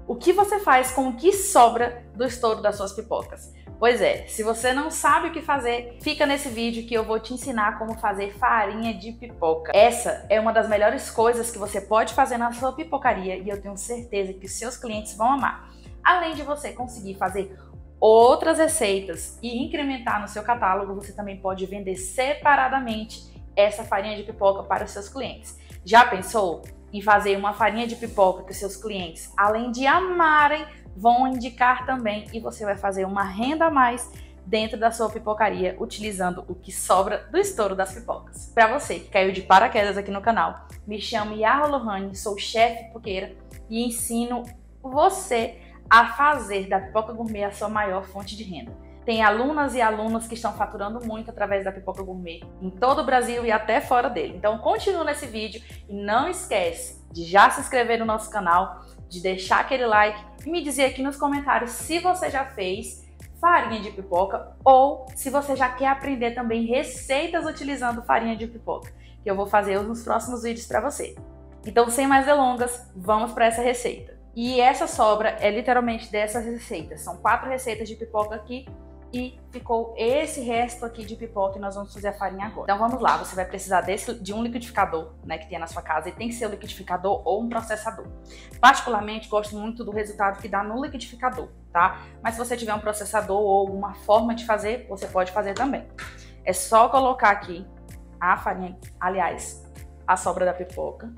O que você faz com o que sobra do estouro das suas pipocas? Pois é, se você não sabe o que fazer, fica nesse vídeo que eu vou te ensinar como fazer farinha de pipoca. Essa é uma das melhores coisas que você pode fazer na sua pipocaria e eu tenho certeza que os seus clientes vão amar. Além de você conseguir fazer outras receitas e incrementar no seu catálogo, você também pode vender separadamente essa farinha de pipoca para os seus clientes. Já pensou em fazer uma farinha de pipoca que os seus clientes, além de amarem, vão indicar também e você vai fazer uma renda a mais dentro da sua pipocaria utilizando o que sobra do estouro das pipocas. Para você que caiu de paraquedas aqui no canal, me chamo Yarla Lohane, sou chefe pipoqueira e ensino você a fazer da pipoca gourmet a sua maior fonte de renda. Tem alunas e alunos que estão faturando muito através da pipoca gourmet em todo o Brasil e até fora dele. Então continua nesse vídeo e não esquece de já se inscrever no nosso canal, de deixar aquele like e me dizer aqui nos comentários se você já fez farinha de pipoca ou se você já quer aprender também receitas utilizando farinha de pipoca, que eu vou fazer nos próximos vídeos para você. Então, sem mais delongas, vamos para essa receita. E essa sobra é literalmente dessas receitas. São 4 receitas de pipoca aqui e ficou esse resto aqui de pipoca e nós vamos fazer a farinha agora. Então vamos lá, você vai precisar de um liquidificador, né, que tem na sua casa, e tem que ser um liquidificador ou um processador. Particularmente gosto muito do resultado que dá no liquidificador, tá? Mas se você tiver um processador ou alguma forma de fazer, você pode fazer também. É só colocar aqui a farinha, aliás, a sobra da pipoca.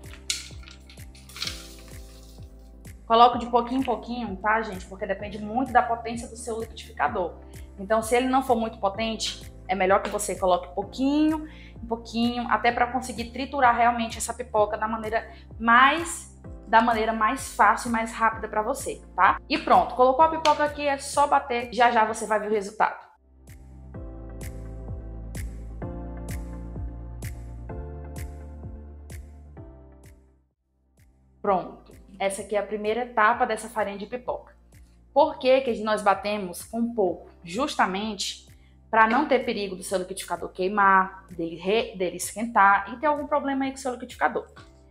Coloco de pouquinho em pouquinho, tá, gente? Porque depende muito da potência do seu liquidificador. Então, se ele não for muito potente, é melhor que você coloque pouquinho em pouquinho, até para conseguir triturar realmente essa pipoca da maneira mais fácil e mais rápida para você, tá? E pronto, colocou a pipoca aqui, é só bater, já já você vai ver o resultado. Pronto. Essa aqui é a primeira etapa dessa farinha de pipoca. Por que que nós batemos um pouco? Justamente para não ter perigo do seu liquidificador queimar, dele esquentar e ter algum problema aí com o seu liquidificador.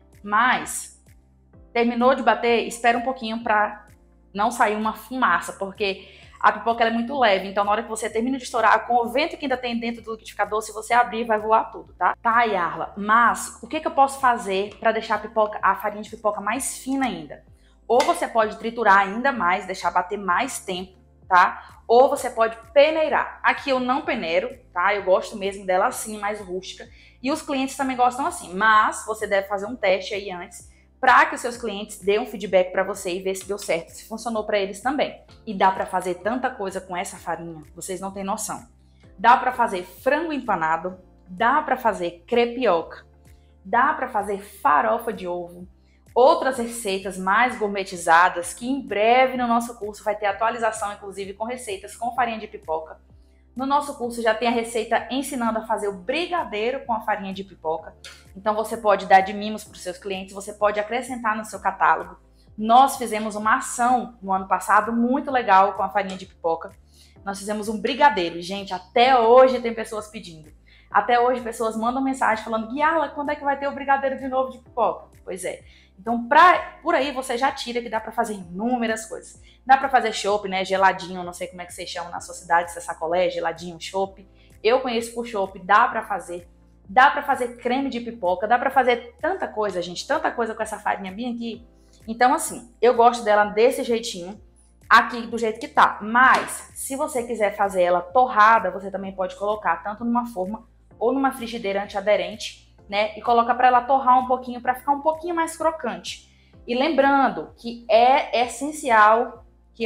Mas, terminou de bater, espera um pouquinho para não sair uma fumaça, porque a pipoca ela é muito leve, então na hora que você termina de estourar, com o vento que ainda tem dentro do liquidificador, se você abrir, vai voar tudo, tá? Tá, Yarla, mas o que eu posso fazer para deixar a farinha de pipoca mais fina ainda? Ou você pode triturar ainda mais, deixar bater mais tempo, tá? Ou você pode peneirar. Aqui eu não peneiro, tá? Eu gosto mesmo dela assim, mais rústica. E os clientes também gostam assim, mas você deve fazer um teste aí antes, para que os seus clientes dêem um feedback para você e ver se deu certo, se funcionou para eles também. E dá para fazer tanta coisa com essa farinha, vocês não têm noção. Dá para fazer frango empanado, dá para fazer crepioca, dá para fazer farofa de ovo, outras receitas mais gourmetizadas que em breve no nosso curso vai ter atualização, inclusive com receitas com farinha de pipoca. No nosso curso já tem a receita ensinando a fazer o brigadeiro com a farinha de pipoca. Então você pode dar de mimos para os seus clientes, você pode acrescentar no seu catálogo. Nós fizemos uma ação no ano passado muito legal com a farinha de pipoca. Nós fizemos um brigadeiro. Gente, até hoje tem pessoas pedindo. Até hoje pessoas mandam mensagem falando: Yarla, quando é que vai ter o brigadeiro de novo de pipoca? Pois é. Então, por aí você já tira que dá para fazer inúmeras coisas. Dá para fazer chopp, né? Geladinho, não sei como é que vocês chamam na sua cidade, se é sacolé, geladinho, chopp. Eu conheço por chopp, dá para fazer. Dá para fazer creme de pipoca, dá para fazer tanta coisa, gente, tanta coisa com essa farinha bem aqui. Então, assim, eu gosto dela desse jeitinho, aqui do jeito que tá. Mas, se você quiser fazer ela torrada, você também pode colocar tanto numa forma ou numa frigideira antiaderente, né? E coloca para ela torrar um pouquinho, para ficar um pouquinho mais crocante. E lembrando que é essencial que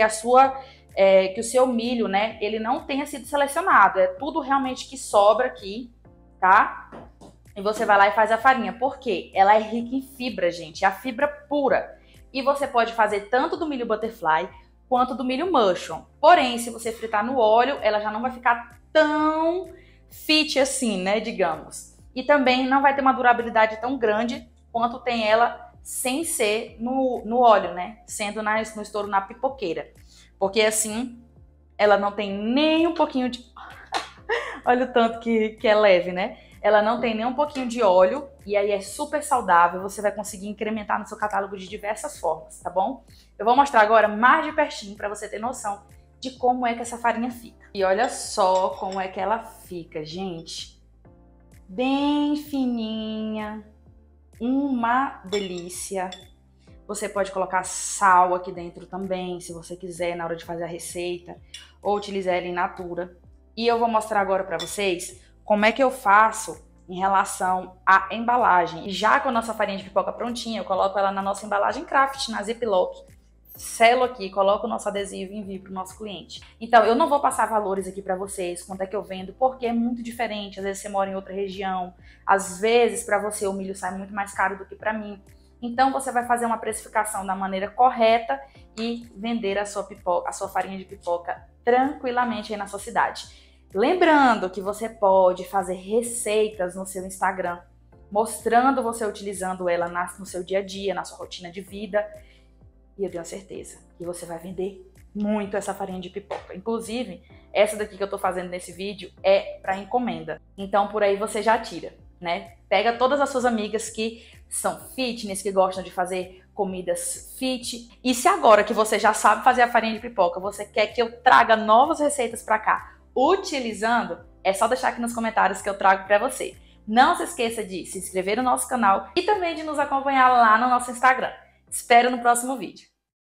que o seu milho, né, ele não tenha sido selecionado. É tudo realmente que sobra aqui, tá? E você vai lá e faz a farinha. Por quê? Ela é rica em fibra, gente. É a fibra pura. E você pode fazer tanto do milho butterfly quanto do milho mushroom. Porém, se você fritar no óleo, ela já não vai ficar tão fit assim, né, digamos. E também não vai ter uma durabilidade tão grande quanto tem ela sem ser no óleo, né? Sendo no estouro na pipoqueira. Porque assim, ela não tem nem um pouquinho de... Olha o tanto que é leve, né? ela não tem nem um pouquinho de óleo e aí é super saudável, você vai conseguir incrementar no seu catálogo de diversas formas, tá bom? Eu vou mostrar agora mais de pertinho para você ter noção de como é que essa farinha fica. E olha só como é que ela fica, gente. Bem fininha, uma delícia. Você pode colocar sal aqui dentro também, se você quiser, na hora de fazer a receita, ou utilizar ela in natura. E eu vou mostrar agora para vocês como é que eu faço em relação à embalagem. E já com a nossa farinha de pipoca prontinha, eu coloco ela na nossa embalagem craft, na Ziploc. Selo aqui, coloco o nosso adesivo e envio para o nosso cliente. Então, eu não vou passar valores aqui para vocês, quanto é que eu vendo, porque é muito diferente. Às vezes você mora em outra região, às vezes para você o milho sai muito mais caro do que para mim. Então, você vai fazer uma precificação da maneira correta e vender a sua pipoca, a sua farinha de pipoca tranquilamente aí na sua cidade. Lembrando que você pode fazer receitas no seu Instagram, mostrando você utilizando ela no seu dia a dia, na sua rotina de vida. E eu tenho certeza que você vai vender muito essa farinha de pipoca. Inclusive, essa daqui que eu tô fazendo nesse vídeo é para encomenda. Então, por aí você já tira, né? Pega todas as suas amigas que são fitness, que gostam de fazer comidas fit. E se agora que você já sabe fazer a farinha de pipoca, você quer que eu traga novas receitas para cá, utilizando, é só deixar aqui nos comentários que eu trago para você. Não se esqueça de se inscrever no nosso canal e também de nos acompanhar lá no nosso Instagram. Espero no próximo vídeo.